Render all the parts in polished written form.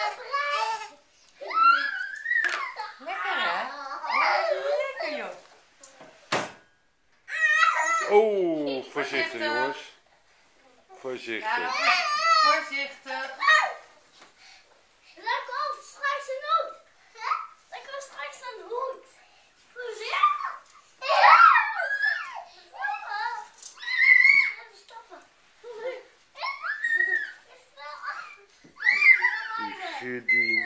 Lekker hè? Lekker joh. Oh, voorzichtig jongens. Voorzichtig. Ja, voorzichtig. Daar komt straks een hoed. Daar komt straks een hoed. Voorzichtig. Even stappen. Gedien.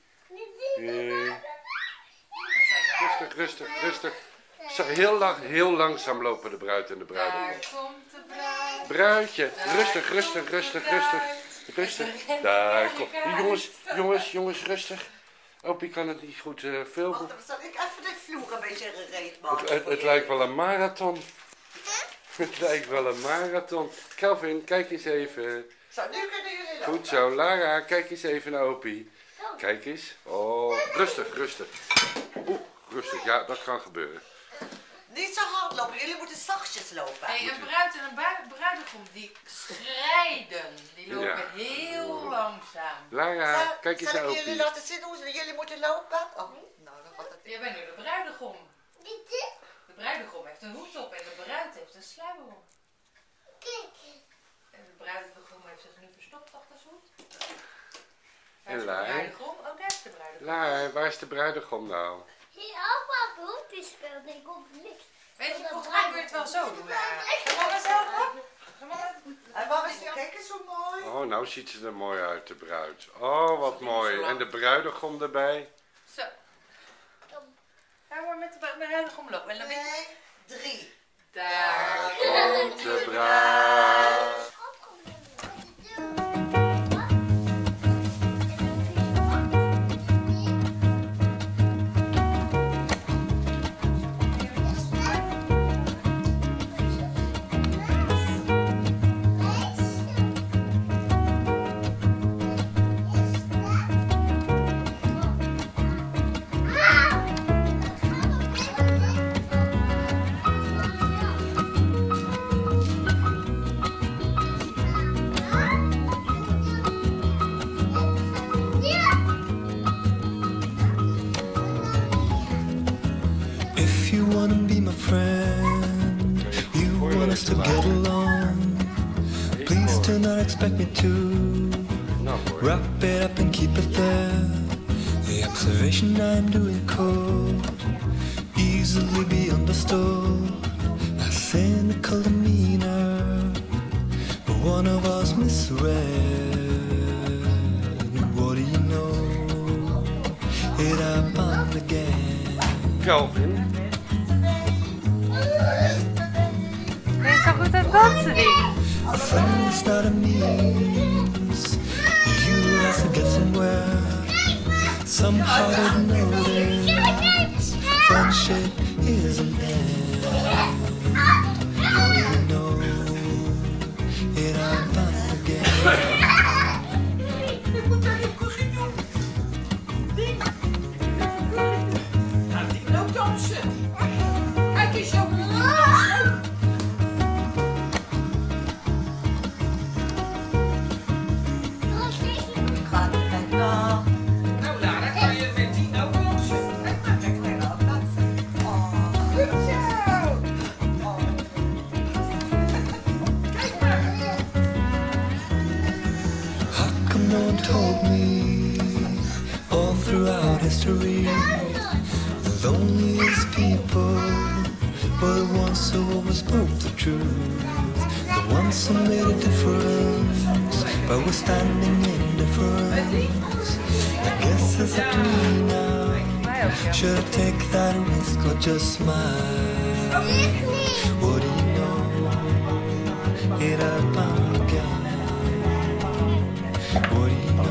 Rustig, rustig, rustig. Zo, heel langzaam lopen de bruid en de bruidegom. Daar komt de bruid. Bruidje, rustig, rustig, rustig, rustig. Rustig. Daar komt. Jongens, rustig. Opie kan het niet goed filmen. Wacht, zal ik even de vloer een beetje gereed maken? Het lijkt wel een marathon. Het lijkt wel een marathon. Kelvin, kijk eens even. Zo, nu kunnen jullie lopen. Goed zo, Lara, kijk eens even naar Opie. Kijk eens. Oh, rustig, rustig. Oeh, rustig. Ja, dat kan gebeuren. Niet zo hard lopen, jullie moeten zachtjes lopen. Hey, een bruid en een bruidegom die strijden. Die lopen heel langzaam. Lara, kijk eens naar Zal ik jullie Opie. laten zien hoe jullie moeten lopen? Oh, nou, dan gaat het. Jij bent nu de bruidegom. De bruidegom heeft een hoed op en de bruid heeft een sluier om. En de bruidegom heeft zich nu verstopt achter zijn hoed. Waar is de Lara? bruidegom? Oh, daar is de bruidegom. Lara, waar is de bruidegom nou? Hier ook wat hoedjes speelt. Ik kom niks. Weet je, volgens mij wil je het wel zo doen, Lara. Ga mama zo op. Ga mama. En waar is die? Kijk eens zo mooi. Oh, nou ziet ze er mooi uit, de bruid. Oh, wat mooi. En de bruidegom erbij. Zo. Ga maar met de bruidegom lopen. En dan ben je... 3. Daar. Komt de bruid. If you wanna be my friend, you want us to get along, please do not expect me to Nou, mooi. wrap it up and keep it there. The observation I'm doing could easily be understood. A cynical demeanor, but one of us misread. What do you know? It happened again. Kelvin. Ben je zo goed aan het dansen, ding? A friend is not a means you have to get somewhere. Somehow to notice friendship is an end. What do you know? It happened again. Gaat er lekker. Nou Lara, kan je met die nou dansen? Goed zo. Kijk maar. How come no one told me all throughout history? The loneliest people were the ones who always spoke the truth. The ones who made a difference by withstanding indifference. I guess it's up to me now. Should I take that risk or just smile? What do you know? It happened again. What do you know?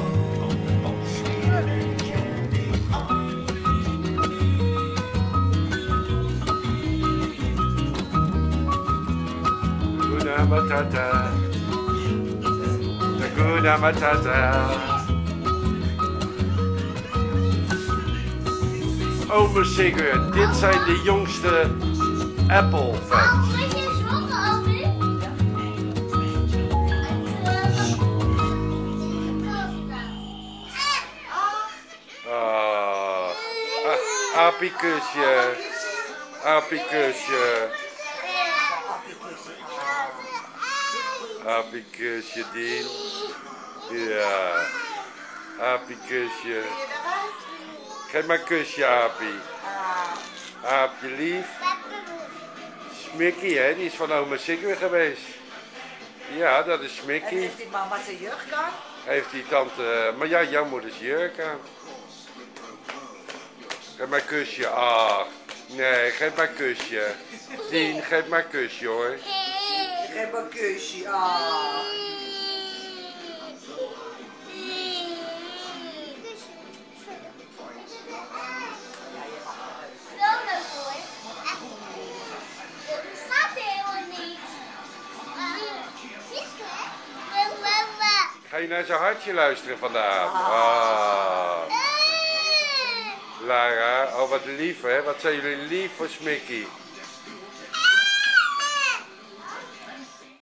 Hakuna Matata. Hakuna Matata. Ome Sigurd, dit zijn de jongste Apple-fans. Weet je zwoegen, Obi? Appiekusje. Appiekusje. Appiekusje, Dien. Ja. Appiekusje. Geef maar een kusje, Appie. Aapje lief. Smikkie, hè? Die is van oma Sigrid geweest. Ja, dat is En Smikkie. heeft die mama zijn jurk aan? Heeft die tante... Maar ja, jouw moeders jurk aan. Geef maar een kusje. Ah. Nee, geef maar een kusje. Dien, geef maar een kusje, hoor. Geef een kusje. Ah. Wel leuk hoor. Echt. Dat bestaat helemaal niet. Ga je naar zijn hartje luisteren vandaag? Ah. Lara, oh wat lief hè. Wat zijn jullie lief voor Smikkie.